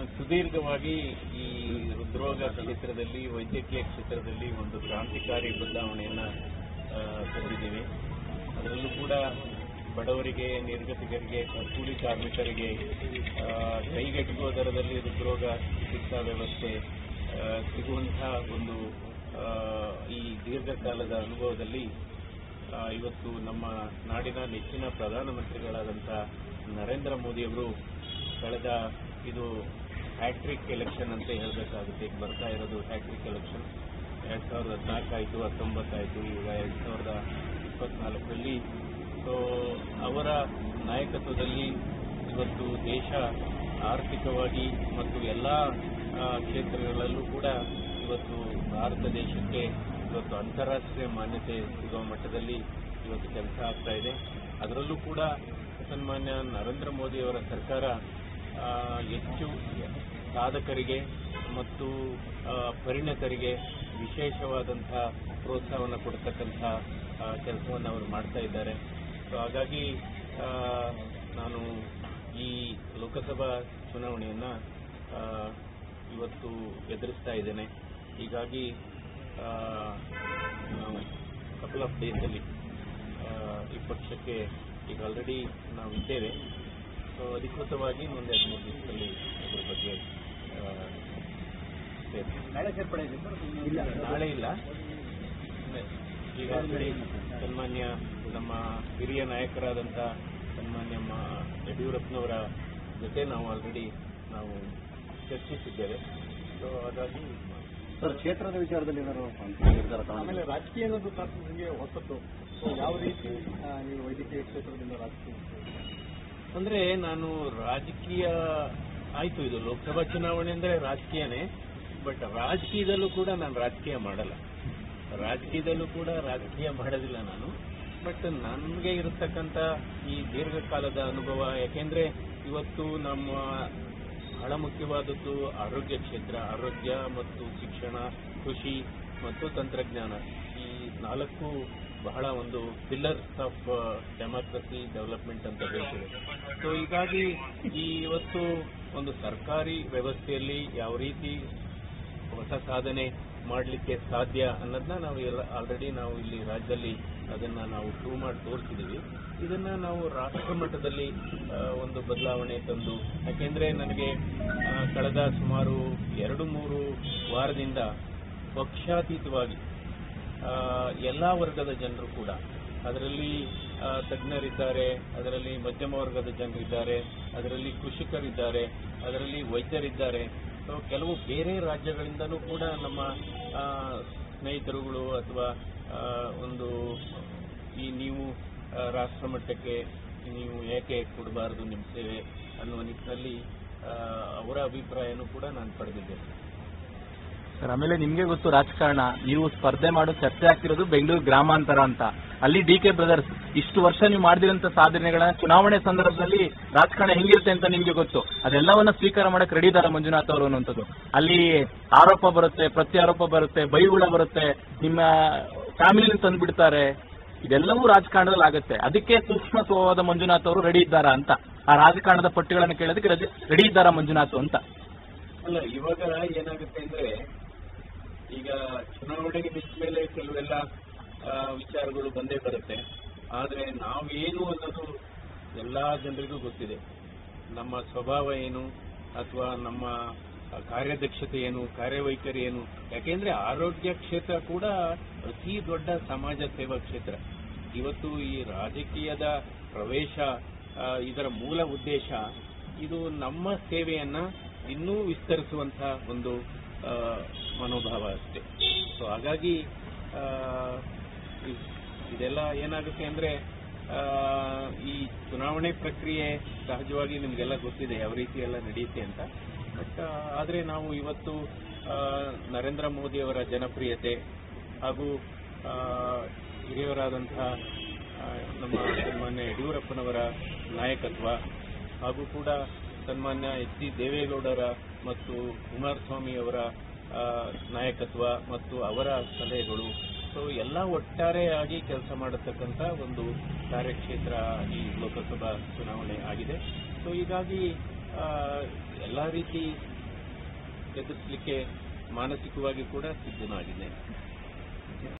ಸುದೀರ್ಘವಾಗಿ ಈ ಹೃದ್ರೋಗ ಕ್ಷೇತ್ರದಲ್ಲಿ, ವೈದ್ಯಕೀಯ ಕ್ಷೇತ್ರದಲ್ಲಿ ಒಂದು ಕ್ರಾಂತಿಕಾರಿ ಬದಲಾವಣೆಯನ್ನು ತಂದಿದ್ದೀವಿ. ಅದರಲ್ಲೂ ಕೂಡ ಬಡವರಿಗೆ, ನಿರ್ಗತಿಕರಿಗೆ, ಕೂಲಿ ಕಾರ್ಮಿಕರಿಗೆ ಕೈಗೆಟುಕುವ ದರದಲ್ಲಿ ಹೃದ್ರೋಗ ಚಿಕಿತ್ಸಾ ವ್ಯವಸ್ಥೆ ಸಿಗುವಂತಹ ಒಂದು ಈ ದೀರ್ಘಕಾಲದ ಅನುಭವದಲ್ಲಿ ಇವತ್ತು ನಮ್ಮ ನಾಡಿನ ನೆಚ್ಚಿನ ಪ್ರಧಾನಮಂತ್ರಿಗಳಾದಂಥ ನರೇಂದ್ರ ಮೋದಿಯವರು ಕಳೆದ ಇದು ಹ್ಯಾಟ್ರಿಕ್ ಎಲೆಕ್ಷನ್ ಅಂತ ಹೇಳಬೇಕಾಗುತ್ತೆ. ಈಗ ಬರ್ತಾ ಇರೋದು ಹ್ಯಾಟ್ರಿಕ್ ಎಲೆಕ್ಷನ್. 2014 ಆಯಿತು, 19 ಆಯಿತು, ಈಗ 2024ರಲ್ಲಿ. ಸೊ ಅವರ ನಾಯಕತ್ವದಲ್ಲಿ ಇವತ್ತು ದೇಶ ಆರ್ಥಿಕವಾಗಿ ಮತ್ತು ಎಲ್ಲ ಕ್ಷೇತ್ರಗಳಲ್ಲೂ ಕೂಡ ಇವತ್ತು ಭಾರತ ದೇಶಕ್ಕೆ ಇವತ್ತು ಅಂತಾರಾಷ್ಟ್ರೀಯ ಮಾನ್ಯತೆ ಸಿಗುವ ಮಟ್ಟದಲ್ಲಿ ಇವತ್ತು ಕೆಲಸ ಆಗ್ತಾ ಇದೆ. ಅದರಲ್ಲೂ ಕೂಡ ಸನ್ಮಾನ್ಯ ನರೇಂದ್ರ ಮೋದಿಯವರ ಸರ್ಕಾರ ಹೆಚ್ಚು ಸಾಧಕರಿಗೆ ಮತ್ತು ಪರಿಣತರಿಗೆ ವಿಶೇಷವಾದಂಥ ಪ್ರೋತ್ಸಾಹವನ್ನು ಕೊಡ್ತಕ್ಕಂಥ ಕೆಲಸವನ್ನು ಅವರು ಮಾಡ್ತಾ ಇದ್ದಾರೆ. ಸೊ ಹಾಗಾಗಿ ನಾನು ಈ ಲೋಕಸಭಾ ಚುನಾವಣೆಯನ್ನು ಇವತ್ತು ಎದುರಿಸ್ತಾ ಇದ್ದೇನೆ. ಹೀಗಾಗಿ ನಾವು ಕಪಲ್ ಆಫ್ ಡೇಸಲ್ಲಿ ಈ ಪಕ್ಷಕ್ಕೆ ಈಗ ಆಲ್ರೆಡಿ ನಾವು ಇದ್ದೇವೆ. ಸೊ ಅಧಿಕೃತವಾಗಿ ಮುಂದೆ 13 ದಿವಸದಲ್ಲಿ ಅದರ ಬಗ್ಗೆ ನಾಳೆ ಸೇರ್ಪಡೆ ಇದೆ ಸರ್? ಇಲ್ಲ, ನಾಳೆ ಇಲ್ಲ. ಈಗ ಆಲ್ರೆಡಿ ಸನ್ಮಾನ್ಯ ನಮ್ಮ ಹಿರಿಯ ನಾಯಕರಾದಂಥ ಸನ್ಮಾನ್ಯ ಯಡಿಯೂರಪ್ಪನವರ ಜೊತೆ ನಾವು ಆಲ್ರೆಡಿ ಚರ್ಚಿಸಿದ್ದೇವೆ. ಸೊ ಹಾಗಾಗಿ ಸರ್, ಕ್ಷೇತ್ರದ ವಿಚಾರದಲ್ಲಿ ಏನಾದ್ರು ನಿರ್ಧಾರ ಆಮೇಲೆ ರಾಜಕೀಯ ಅನ್ನೋದು ನಿಮಗೆ ಹೊಸತು. ಯಾವ ರೀತಿ ನೀವು ವೈದ್ಯಕೀಯ ಕ್ಷೇತ್ರದಿಂದ ರಾಜಕೀಯ ಅಂದರೆ ನಾನು ರಾಜಕೀಯ ಆಯಿತು, ಇದು ಲೋಕಸಭಾ ಚುನಾವಣೆ ಅಂದರೆ ರಾಜಕೀಯನೇ. ಬಟ್ ರಾಜಕೀಯದಲ್ಲೂ ಕೂಡ ನಾನು ರಾಜಕೀಯ ಮಾಡಲ್ಲ, ರಾಜಕೀಯ ಮಾಡೋದಿಲ್ಲ ನಾನು. ಬಟ್ ನನಗೆ ಇರತಕ್ಕಂಥ ಈ ದೀರ್ಘಕಾಲದ ಅನುಭವ, ಯಾಕೆಂದರೆ ಇವತ್ತು ನಮ್ಮ ಬಹಳ ಮುಖ್ಯವಾದದ್ದು ಆರೋಗ್ಯ ಕ್ಷೇತ್ರ, ಆರೋಗ್ಯ ಮತ್ತು ಶಿಕ್ಷಣ, ಕೃಷಿ ಮತ್ತು ತಂತ್ರಜ್ಞಾನ, ಈ 4 ಬಹಳ ಒಂದು ಪಿಲ್ಲರ್ಸ್ ಆಫ್ ಡೆಮಾಕ್ರಸಿ ಡೆವಲಪ್ಮೆಂಟ್ ಅಂತ ಹೇಳ್ತೀವಿ. ಸೊ ಹೀಗಾಗಿ ಇವತ್ತು ಒಂದು ಸರ್ಕಾರಿ ವ್ಯವಸ್ಥೆಯಲ್ಲಿ ಯಾವ ರೀತಿ ಹೊಸ ಸಾಧನೆ ಮಾಡಲಿಕ್ಕೆ ಸಾಧ್ಯ ಅನ್ನೋದನ್ನ ನಾವು ಆಲ್ರೆಡಿ ನಾವು ಇಲ್ಲಿ ರಾಜ್ಯದಲ್ಲಿ ಅದನ್ನು ನಾವು ಪ್ರೂವ್ ಮಾಡಿ ತೋರಿಸಿದ್ದೀವಿ. ಇದನ್ನು ನಾವು ರಾಷ್ಟ್ರ ಮಟ್ಟದಲ್ಲಿ ಒಂದು ಬದಲಾವಣೆ ತಂದು, ಯಾಕೆಂದರೆ ನನಗೆ ಕಳೆದ ಸುಮಾರು 2-3 ವಾರದಿಂದ ಪಕ್ಷಾತೀತವಾಗಿ ಎಲ್ಲ ವರ್ಗದ ಜನರು ಕೂಡ, ಅದರಲ್ಲಿ ತಜ್ಞರಿದ್ದಾರೆ, ಅದರಲ್ಲಿ ಮಧ್ಯಮ ವರ್ಗದ ಜನರಿದ್ದಾರೆ, ಅದರಲ್ಲಿ ಕೃಷಿಕರಿದ್ದಾರೆ, ಅದರಲ್ಲಿ ವೈದ್ಯರಿದ್ದಾರೆ. ಸೊ ಕೆಲವು ಬೇರೆ ರಾಜ್ಯಗಳಿಂದಲೂ ಕೂಡ ನಮ್ಮ ಸ್ನೇಹಿತರುಗಳು ಅಥವಾ ಒಂದು ನೀವು ರಾಷ್ಟ್ರ ಮಟ್ಟಕ್ಕೆ ನೀವು ಏಕೆ ಕೊಡಬಾರದು ನಿಮ್ಮ ಸೇವೆ ಅನ್ನುವ ನಿಟ್ಟಿನಲ್ಲಿ ಅವರ ಅಭಿಪ್ರಾಯನೂ ಕೂಡ ನಾನು ಪಡೆದಿದ್ದೇನೆ. ಸರ್, ಆಮೇಲೆ ನಿಮಗೆ ಗೊತ್ತು ರಾಜಕಾರಣ, ನೀವು ಸ್ಪರ್ಧೆ ಮಾಡೋ ಚರ್ಚೆ ಆಗ್ತಿರೋದು ಬೆಂಗಳೂರು ಗ್ರಾಮಾಂತರ ಅಂತ. ಅಲ್ಲಿ DK ಬ್ರದರ್ಸ್ ಇಷ್ಟು ವರ್ಷ ನೀವು ಮಾಡಿದಿರಂತ ಸಾಧನೆಗಳನ್ನ ಚುನಾವಣೆ ಸಂದರ್ಭದಲ್ಲಿ ರಾಜಕಾರಣ ಹೆಂಗಿರುತ್ತೆ ಅಂತ ನಿಮ್ಗೆ ಗೊತ್ತು. ಅದೆಲ್ಲವನ್ನ ಸ್ವೀಕಾರ ಮಾಡಕ್ಕೆ ರೆಡಿ ಇದ್ದಾರೆ ಮಂಜುನಾಥ್ ಅವರು ಅನ್ನುವಂಥದ್ದು. ಅಲ್ಲಿ ಆರೋಪ ಬರುತ್ತೆ, ಪ್ರತ್ಯಾರೋಪ ಬರುತ್ತೆ, ಬೈಗುಳ ಬರುತ್ತೆ, ನಿಮ್ಮ ಫ್ಯಾಮಿಲಿ ತಂದ್ಬಿಡ್ತಾರೆ. ಇದೆಲ್ಲವೂ ರಾಜಕಾರಣದಲ್ಲಿ ಆಗುತ್ತೆ. ಅದಕ್ಕೆ ಸೂಕ್ಷ್ಮ ಸ್ವಭಾವದ ಮಂಜುನಾಥ್ ಅವರು ರೆಡಿ ಇದ್ದಾರಾ ಅಂತ, ಆ ರಾಜಕಾರಣದ ಪಟ್ಟಿಗಳನ್ನು ಕೇಳೋದಕ್ಕೆ ರೆಡಿ ಇದ್ದಾರಾ ಮಂಜುನಾಥ್ ಅಂತ. ಅಲ್ಲ, ಇವಾಗ ಏನಾಗುತ್ತೆ ಅಂದ್ರೆ, ಈಗ ಚುನಾವಣೆಗೆ ನಿಂತ ಮೇಲೆ ಕೆಲವೆಲ್ಲ ವಿಚಾರಗಳು ಬಂದೇ ಬರುತ್ತೆ. ಆದರೆ ನಾವೇನು ಅನ್ನೋದು ಎಲ್ಲ ಜನರಿಗೂ ಗೊತ್ತಿದೆ. ನಮ್ಮ ಸ್ವಭಾವ ಏನು ಅಥವಾ ನಮ್ಮ ಕಾರ್ಯದಕ್ಷತೆ ಏನು, ಕಾರ್ಯವೈಖರಿ ಏನು. ಯಾಕೆಂದ್ರೆ ಆರೋಗ್ಯ ಕ್ಷೇತ್ರ ಕೂಡ ಅತಿ ದೊಡ್ಡ ಸಮಾಜ ಸೇವಾ ಕ್ಷೇತ್ರ. ಇವತ್ತು ಈ ರಾಜಕೀಯದ ಪ್ರವೇಶ, ಇದರ ಮೂಲ ಉದ್ದೇಶ ಇದು ನಮ್ಮ ಸೇವೆಯನ್ನ ಇನ್ನೂ ವಿಸ್ತರಿಸುವಂತಹ ಒಂದು ಮನೋಭಾವ ಅಷ್ಟೇ. ಸೊ ಹಾಗಾಗಿ ಇದೆಲ್ಲ ಏನಾಗುತ್ತೆ ಅಂದ್ರೆ, ಈ ಚುನಾವಣೆ ಪ್ರಕ್ರಿಯೆ ಸಹಜವಾಗಿ ನಿಮಗೆಲ್ಲ ಗೊತ್ತಿದೆ ಯಾವ ರೀತಿ ಎಲ್ಲ ನಡೆಯುತ್ತೆ ಅಂತ. ಬಟ್ ಆದರೆ ನಾವು ಇವತ್ತು ನರೇಂದ್ರ ಮೋದಿಯವರ ಜನಪ್ರಿಯತೆ ಹಾಗೂ ಹಿರಿಯವರಾದಂತಹ ನಮ್ಮ ಸನ್ಮಾನ್ಯ ಯಡಿಯೂರಪ್ಪನವರ ನಾಯಕತ್ವ ಹಾಗೂ ಕೂಡ ಸನ್ಮಾನ್ಯ ಎಚ್ ಡಿ ದೇವೇಗೌಡರ ಮತ್ತು ಕುಮಾರಸ್ವಾಮಿಯವರ ನಾಯಕತ್ವ ಮತ್ತು ಅವರ ಸಲಹೆಗಳು, ಸೊ ಎಲ್ಲ ಒಟ್ಟಾರೆಯಾಗಿ ಕೆಲಸ ಮಾಡತಕ್ಕಂಥ ಒಂದು ಕಾರ್ಯಕ್ಷೇತ್ರ ಈ ಲೋಕಸಭಾ ಚುನಾವಣೆ ಆಗಿದೆ. ಸೊ ಹೀಗಾಗಿ ಎಲ್ಲ ರೀತಿ ಎದುರಿಸಲಿಕ್ಕೆ ಮಾನಸಿಕವಾಗಿ ಕೂಡ ಸಿದ್ಧನಾಗಿದ್ದೇನೆ.